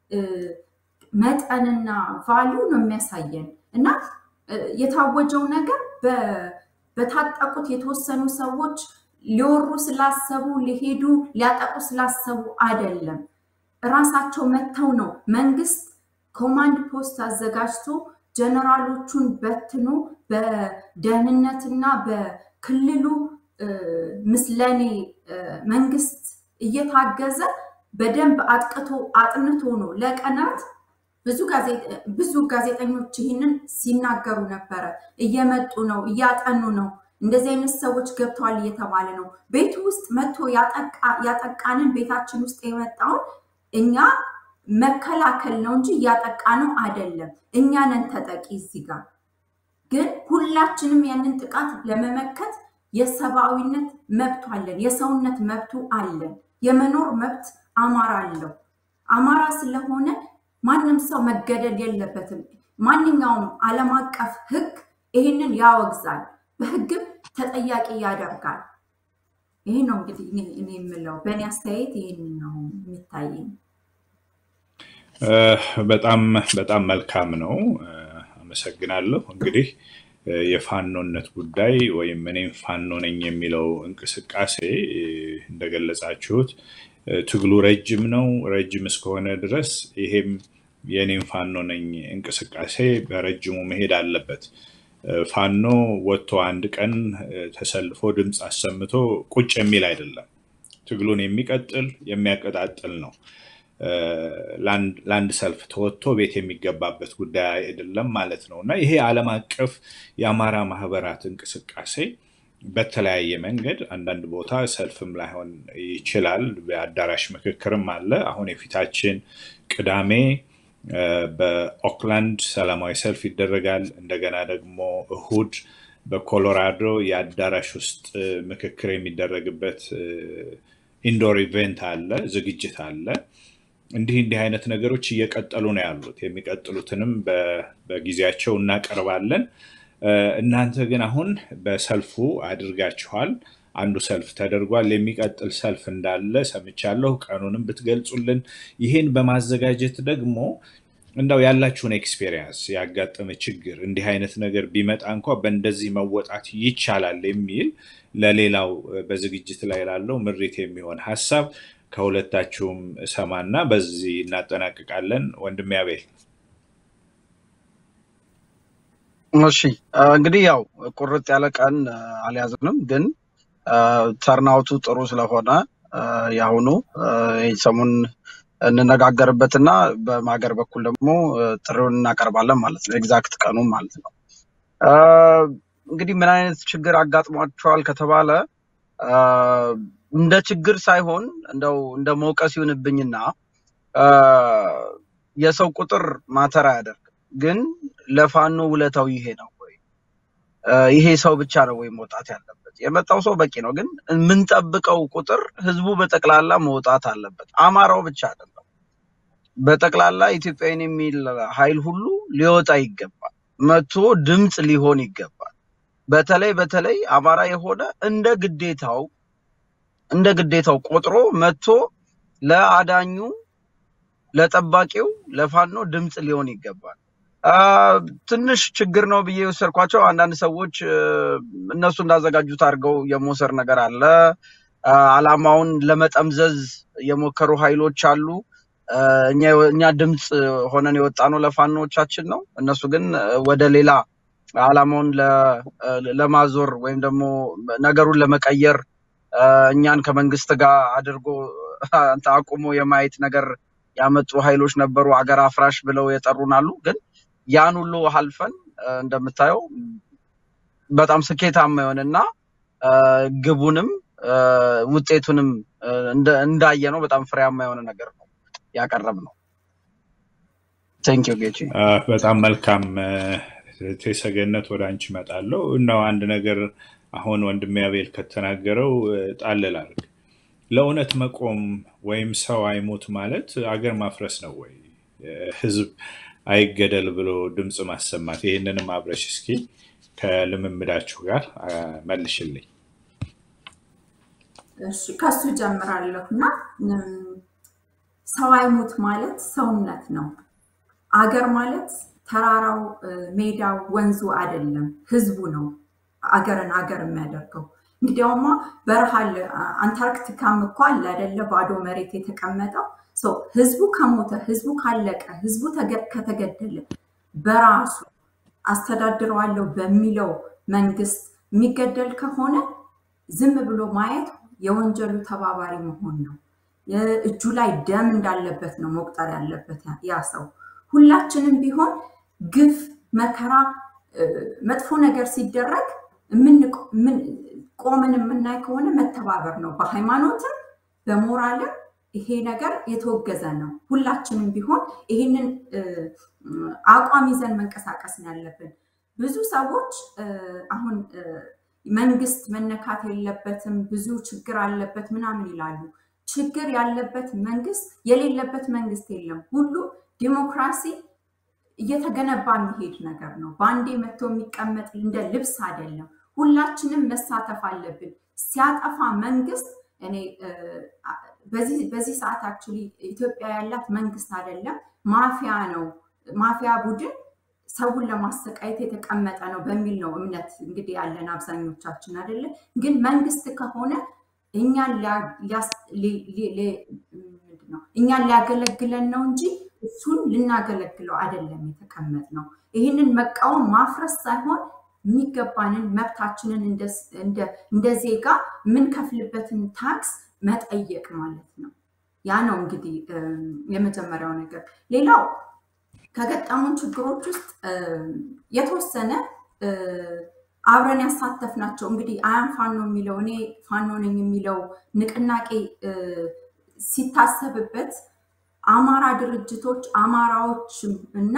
መጠንና ቫልዩ ነው የሚያሳየን እና የታወጀው ነገር በታጠቁት የተወሰኑ ሰዎች ሊወሩ ስላሰቡ ሊሄዱ ሊያጠቁ ስላሰቡ አይደለም። ራሳቸው መተው ነው መንግስት ኮማንድ ፖስት አዘጋጅቶ ጀነራሎቹን በትኖ በደህንነትና በክልሉ ምስለኔ መንግስት እየታገዘ በደንብ አጥቅቶ አጥንቶ ነው ለቀናት ብዙ ጋዜጣ ብዙ ጋዜጠኞች ይሄንን ሲናገሩ ነበር። እየመጡ ነው እያጠኑ ነው እንደዚህ አይነት ሰዎች ገብተዋል እየተባለ ነው። ቤት ውስጥ መጥቶ ያጠቃ ያጠቃንን ቤታችን ውስጥ የመጣው እኛ መከላከል ነው እንጂ ያጠቃ ነው አይደለም። እኛ ነን ተጠቂ እዚህ ጋር። ግን ሁላችንም ያንን ጥቃት ለመመከት የሰብአዊነት መብት አለን፣ የሰውነት መብቱ አለን። የመኖር መብት አማራ አለው። አማራ ስለሆነ ማንም ሰው መገደል የለበትም። ማንኛውም ዓለም አቀፍ ህግ ይሄንን ያወግዛል፣ በህግም ተጠያቂ ያደርጋል። ይሄ ነው እንግዲህ እኔ የምለው በእኔ አስተያየት ይሄንን ነው የሚታየኝ። በጣም በጣም መልካም ነው። አመሰግናለሁ። እንግዲህ የፋኖነት ጉዳይ ወይም እኔም ፋኖ ነኝ የሚለው እንቅስቃሴ እንደገለጻችሁት ትግሉ ረጅም ነው። ረጅም እስከሆነ ድረስ ይሄም የኔም ፋኖ ነኝ እንቅስቃሴ በረጅሙ መሄድ አለበት። ፋኖ ወጥቶ አንድ ቀን ተሰልፎ ድምጽ አሰምቶ ቁጭ የሚል አይደለም። ትግሉን የሚቀጥል የሚያቀጣጥል ነው። ላንድ ሰልፍ ተወጥቶ ቤት የሚገባበት ጉዳይ አይደለም ማለት ነውና ይሄ ዓለም አቀፍ የአማራ ማህበራት እንቅስቃሴ በተለያየ መንገድ አንዳንድ ቦታ ሰልፍም ላይሆን ይችላል። በአዳራሽ ምክክርም አለ። አሁን የፊታችን ቅዳሜ በኦክላንድ ሰላማዊ ሰልፍ ይደረጋል። እንደገና ደግሞ እሁድ በኮሎራዶ የአዳራሽ ውስጥ ምክክር የሚደረግበት ኢንዶር ኢቨንት አለ፣ ዝግጅት አለ። እንዲህ እንዲህ አይነት ነገሮች እየቀጠሉ ነው ያሉት። የሚቀጥሉትንም በጊዜያቸው እናቀርባለን። እናንተ ግን አሁን በሰልፉ አድርጋችኋል። አንዱ ሰልፍ ተደርጓል። የሚቀጥል ሰልፍ እንዳለ ሰምቻለሁ። ቀኑንም ብትገልጹልን። ይሄን በማዘጋጀት ደግሞ እንደው ያላችሁን ኤክስፒሪየንስ ያጋጠመ ችግር እንዲህ አይነት ነገር ቢመጣ እንኳን በእንደዚህ መወጣት ይቻላል የሚል ለሌላው በዝግጅት ላይ ላለው ምሪት የሚሆን ሐሳብ ከሁለታችሁም ሰማና በዚህ እናጠናቅቃለን። ወንድሜ አቤል። እሺ እንግዲህ ያው ቁርጥ ያለ ቀን አልያዝንም፣ ግን ተርናውቱ ጥሩ ስለሆነ ያሁኑ ሰሞን እንነጋገርበትና በማገር በኩል ደግሞ ጥሩን እናቀርባለን ማለት ነው። ኤግዛክት ቀኑ ማለት ነው። እንግዲህ ምን አይነት ችግር አጋጥሟቸዋል ከተባለ እንደ ችግር ሳይሆን እንደው እንደ መውቀስ ይሁንብኝና የሰው ቁጥር ማተር አያደርግም። ግን ለፋኖ ውለታው ይሄ ነው ወይ? ይሄ ሰው ብቻ ነው ወይ መውጣት ያለበት? የመጣው ሰው በቂ ነው፣ ግን የምንጠብቀው ቁጥር ህዝቡ በጠቅላላ መውጣት አለበት። አማራው ብቻ አይደለም፣ በጠቅላላ ኢትዮጵያዊን የሚል ኃይል ሁሉ ሊወጣ ይገባል። መቶ ድምጽ ሊሆን ይገባል። በተለይ በተለይ አማራ የሆነ እንደ ግዴታው እንደ ግዴታው ቆጥሮ መቶ ለአዳኙ ለጠባቂው ለፋኖ ድምጽ ሊሆን ይገባል። ትንሽ ችግር ነው ብዬ ወሰርኳቸው። አንዳንድ ሰዎች እነሱ እንዳዘጋጁት አድርገው የሞሰር ነገር አለ። አላማውን ለመጠምዘዝ የሞከሩ ኃይሎች አሉ። እኛ እኛ ድምጽ ሆነን የወጣነው ለፋኖቻችን ነው። እነሱ ግን ወደ ሌላ አላማውን ለማዞር ወይም ደግሞ ነገሩን ለመቀየር እኛን ከመንግስት ጋር አድርጎ አቁሞ የማየት ነገር ያመጡ ኃይሎች ነበሩ። አገር አፍራሽ ብለው የጠሩናሉ። ግን ያን ሁሉ አልፈን እንደምታየው በጣም ስኬታማ የሆነና ግቡንም ውጤቱንም እንዳየ ነው በጣም ፍሬያማ የሆነ ነገር ነው ያቀረብነው። ቴንክ ዩ ጌቺ። በጣም መልካም። ተሰገነት ወደ አንቺ መጣለው እና አንድ ነገር አሁን ወንድሜ አቤል ከተናገረው ጣልል አድርግ። ለእውነት መቆም ወይም ሰው አይሞት ማለት አገር ማፍረስ ነው ወይ? ህዝብ አይገደል ብሎ ድምጽ ማሰማት። ይሄንንም አብረሽ እስኪ ከልምምዳችሁ ጋር መልሽልኝ። እሺ ከሱ ጀምራለሁና ሰው አይሞት ማለት ሰውነት ነው። አገር ማለት ተራራው፣ ሜዳው፣ ወንዙ አይደለም፣ ህዝቡ ነው አገርን አገር የሚያደርገው። እንግዲያውማ በረሃል አንታርክቲካም እኮ አለ አይደለ? ባዶ መሬት የተቀመጠው ሰው ህዝቡ ከሞተ ህዝቡ ካለቀ ህዝቡ ከተገደለ በራሱ አስተዳድረዋለሁ በሚለው መንግስት የሚገደል ከሆነ ዝም ብሎ ማየት የወንጀሉ ተባባሪ መሆን ነው። እጁ ላይ ደም እንዳለበት ነው መቁጠር ያለበት ያ ሰው። ሁላችንም ቢሆን ግፍ፣ መከራ፣ መጥፎ ነገር ሲደረግ ምን ቆመን የምናይ ከሆነ መተባበር ነው። በሃይማኖትም በሞራልም ይሄ ነገር የተወገዘ ነው። ሁላችንም ቢሆን ይሄንን አቋም ይዘን መንቀሳቀስ ነው ያለብን። ብዙ ሰዎች አሁን መንግስት መነካት የለበትም ብዙ ችግር አለበት ምናምን ይላሉ። ችግር ያለበት መንግስት የሌለበት መንግስት የለም። ሁሉ ዲሞክራሲ እየተገነባ የሚሄድ ነገር ነው። ባንዴ መጥቶ የሚቀመጥ እንደ ልብስ አይደለም። ሁላችንም መሳተፍ አለብን። ሲያጠፋ መንግስት እኔ በዚህ በዚህ ሰዓት አክቹሊ ኢትዮጵያ ያላት መንግስት አይደለም ማፊያ ነው። ማፊያ ቡድን ሰውን ለማሰቃየት የተቀመጠ ነው በሚል ነው እምነት እንግዲህ ያለን አብዛኞቻችን አይደለ? ግን መንግስት ከሆነ እኛን እኛን ሊያገለግለን ነው እንጂ እሱን ልናገለግለው አይደለም የተቀመጥነው። ይህንን መቃወም ማፍረስ ሳይሆን የሚገባንን መብታችንን እንደ ዜጋ ምን ከፍልበትን ታክስ መጠየቅ ማለት ነው። ያ ነው እንግዲህ የመጀመሪያው ነገር። ሌላው ከገጠሙን ችግሮች ውስጥ የተወሰነ አብረን ያሳተፍናቸው እንግዲህ አያም ፋኖ የሚለው እኔ ፋኖ ነኝ የሚለው ንቅናቄ ሲታሰብበት አማራ ድርጅቶች አማራዎች እና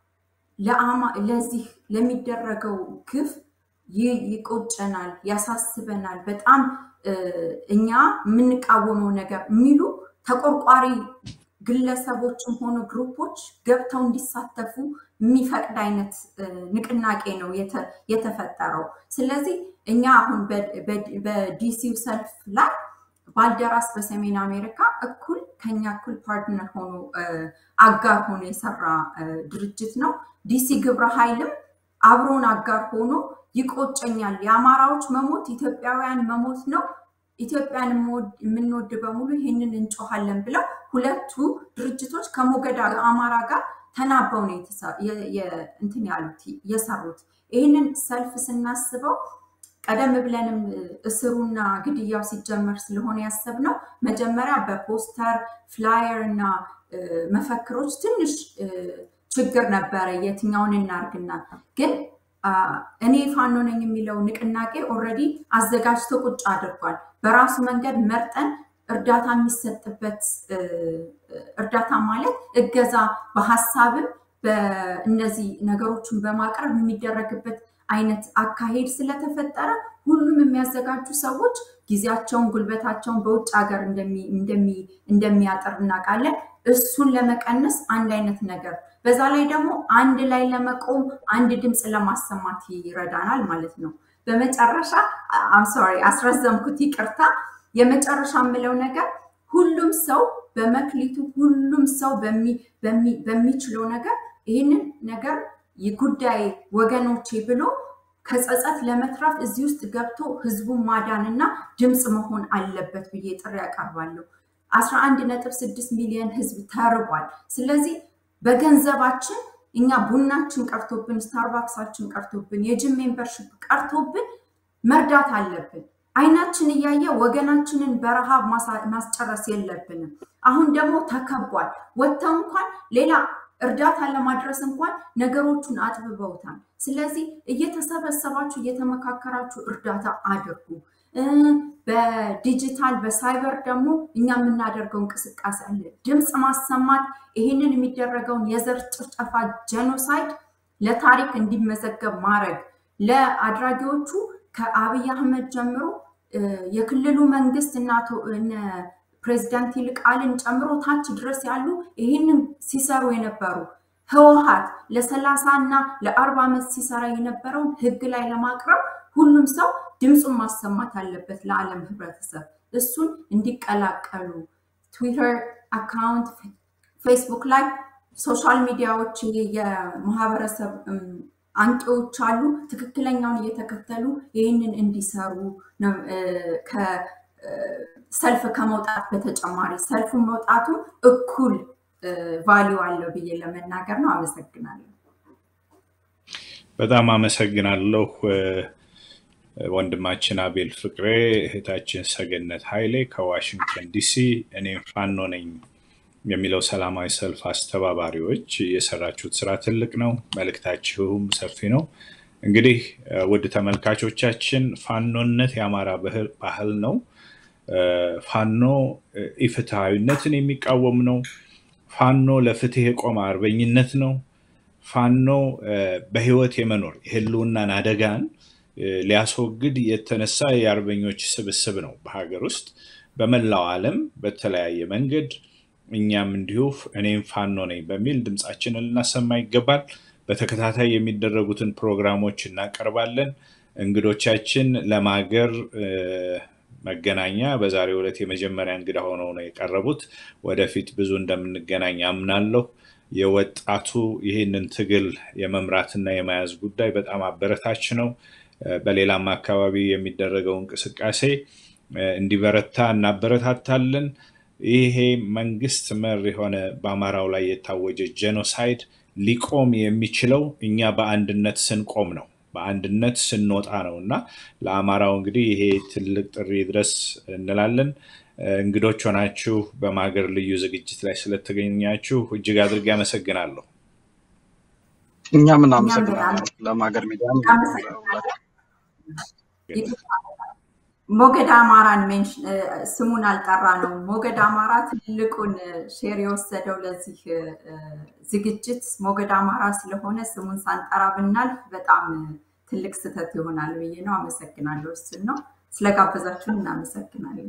ለዚህ ለሚደረገው ግፍ ይቆጨናል፣ ያሳስበናል፣ በጣም እኛ የምንቃወመው ነገር የሚሉ ተቆርቋሪ ግለሰቦችም ሆነ ግሩፖች ገብተው እንዲሳተፉ የሚፈቅድ አይነት ንቅናቄ ነው የተፈጠረው። ስለዚህ እኛ አሁን በዲሲው ሰልፍ ላይ ባልደራስ በሰሜን አሜሪካ እኩል ከኛ እኩል ፓርትነር ሆኖ አጋር ሆኖ የሰራ ድርጅት ነው። ዲሲ ግብረ ኃይልም አብሮን አጋር ሆኖ ይቆጨኛል፣ የአማራዎች መሞት ኢትዮጵያውያን መሞት ነው፣ ኢትዮጵያን የምንወድ በሙሉ ይሄንን እንጮሃለን ብለው ሁለቱ ድርጅቶች ከሞገድ አማራ ጋር ተናበው ነው እንትን ያሉት የሰሩት። ይሄንን ሰልፍ ስናስበው ቀደም ብለንም እስሩና ግድያው ሲጀመር ስለሆነ ያሰብነው መጀመሪያ በፖስተር ፍላየር እና መፈክሮች ትንሽ ችግር ነበረ፣ የትኛውን እናርግና ግን እኔ ፋኖ ነኝ የሚለው ንቅናቄ ኦልሬዲ አዘጋጅቶ ቁጭ አድርጓል። በራሱ መንገድ መርጠን እርዳታ የሚሰጥበት እርዳታ ማለት እገዛ በሐሳብም በእነዚህ ነገሮችን በማቅረብ የሚደረግበት አይነት አካሄድ ስለተፈጠረ ሁሉም የሚያዘጋጁ ሰዎች ጊዜያቸውን ጉልበታቸውን በውጭ ሀገር እንደሚ እንደሚያጠር እናውቃለን። እሱን ለመቀነስ አንድ አይነት ነገር በዛ ላይ ደግሞ አንድ ላይ ለመቆም አንድ ድምጽ ለማሰማት ይረዳናል ማለት ነው። በመጨረሻ አም ሶሪ አስረዘምኩት ይቅርታ። የመጨረሻ የምለው ነገር ሁሉም ሰው በመክሊቱ ሁሉም ሰው በሚ በሚችለው ነገር ይሄንን ነገር የጉዳይ ወገኖቼ ብሎ ከጸጸት ለመትረፍ እዚህ ውስጥ ገብቶ ህዝቡን ማዳንና ድምጽ መሆን አለበት ብዬ ጥሪ ያቀርባለሁ። አስራ አንድ ነጥብ ስድስት ሚሊዮን ህዝብ ተርቧል። ስለዚህ በገንዘባችን እኛ ቡናችን ቀርቶብን ስታርባክሳችን ቀርቶብን የጂም ሜምበርሺፕ ቀርቶብን መርዳት አለብን። አይናችን እያየ ወገናችንን በረሃብ ማስጨረስ የለብንም። አሁን ደግሞ ተከቧል። ወጥተው እንኳን ሌላ እርዳታ ለማድረስ እንኳን ነገሮቹን አጥብበውታል። ስለዚህ እየተሰበሰባችሁ እየተመካከራችሁ እርዳታ አድርጉ። በዲጂታል በሳይበር ደግሞ እኛ የምናደርገው እንቅስቃሴ አለ። ድምጽ ማሰማት ይሄንን የሚደረገውን የዘር ጭፍጨፋ ጄኖሳይድ ለታሪክ እንዲመዘገብ ማድረግ ለአድራጊዎቹ ከአብይ አህመድ ጀምሮ የክልሉ መንግስት እና ፕሬዝዳንት ይልቃልን ጨምሮ ታች ድረስ ያሉ ይሄንን ሲሰሩ የነበሩ ህወሓት ለሰላሳ እና ለአርባ ዓመት ሲሰራ የነበረውን ህግ ላይ ለማቅረብ ሁሉም ሰው ድምጹን ማሰማት አለበት ለዓለም ህብረተሰብ። እሱን እንዲቀላቀሉ ትዊተር አካውንት፣ ፌስቡክ ላይ ሶሻል ሚዲያዎች የማህበረሰብ አንቂዎች አሉ ትክክለኛውን እየተከተሉ ይሄንን እንዲሰሩ ነው። ከሰልፍ ከመውጣት በተጨማሪ ሰልፉ መውጣቱ እኩል ቫልዩ አለው ብዬ ለመናገር ነው። አመሰግናለሁ። በጣም አመሰግናለሁ ወንድማችን አቤል ፍቅሬ፣ እህታችን ሰገነት ኃይሌ ከዋሽንግተን ዲሲ። እኔም ፋኖ ነኝ የሚለው ሰላማዊ ሰልፍ አስተባባሪዎች የሰራችሁት ስራ ትልቅ ነው፣ መልእክታችሁም ሰፊ ነው። እንግዲህ ውድ ተመልካቾቻችን ፋኖነት የአማራ ባህል ነው። ፋኖ ኢፍትሃዊነትን የሚቃወም ነው። ፋኖ ለፍትህ የቆመ አርበኝነት ነው። ፋኖ በህይወት የመኖር የህልውናን አደጋን ሊያስወግድ የተነሳ የአርበኞች ስብስብ ነው። በሀገር ውስጥ በመላው ዓለም በተለያየ መንገድ እኛም እንዲሁ እኔም ፋኖ ነኝ በሚል ድምጻችንን ልናሰማ ይገባል። በተከታታይ የሚደረጉትን ፕሮግራሞች እናቀርባለን። እንግዶቻችን ለማገር መገናኛ በዛሬው ዕለት የመጀመሪያ እንግዳ ሆነው ነው የቀረቡት። ወደፊት ብዙ እንደምንገናኝ አምናለሁ። የወጣቱ ይህንን ትግል የመምራትና የመያዝ ጉዳይ በጣም አበረታች ነው። በሌላም አካባቢ የሚደረገው እንቅስቃሴ እንዲበረታ እናበረታታለን። ይሄ መንግስት መር የሆነ በአማራው ላይ የታወጀ ጄኖሳይድ ሊቆም የሚችለው እኛ በአንድነት ስንቆም ነው፣ በአንድነት ስንወጣ ነውና ለአማራው እንግዲህ ይሄ ትልቅ ጥሪ ድረስ እንላለን። እንግዶች ሆናችሁ በማገር ልዩ ዝግጅት ላይ ስለተገኛችሁ እጅግ አድርጌ አመሰግናለሁ። እኛም እናመሰግናለን። ለማገር ሚዲያም ሞገድ አማራን ሜንሽን ስሙን አልጠራ ነው። ሞገድ አማራ ትልቁን ሼር የወሰደው ለዚህ ዝግጅት ሞገድ አማራ ስለሆነ ስሙን ሳንጠራ ብናልፍ በጣም ትልቅ ስህተት ይሆናል ብዬ ነው። አመሰግናለሁ። እሱ ነው ስለጋበዛችሁን እናመሰግናለን።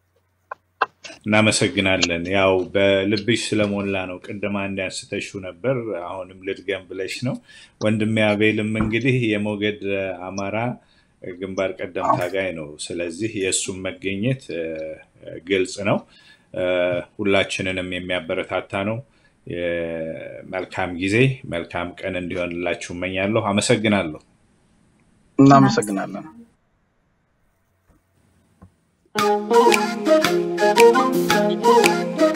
እናመሰግናለን። ያው በልብሽ ስለሞላ ነው። ቅድም አንድ አንስተሽው ነበር፣ አሁንም ልድገም ብለሽ ነው። ወንድሜ አቤልም እንግዲህ የሞገድ አማራ ግንባር ቀደም ታጋይ ነው። ስለዚህ የሱም መገኘት ግልጽ ነው፣ ሁላችንንም የሚያበረታታ ነው። መልካም ጊዜ መልካም ቀን እንዲሆንላችሁ እመኛለሁ። አመሰግናለሁ። እናመሰግናለን። Thank you.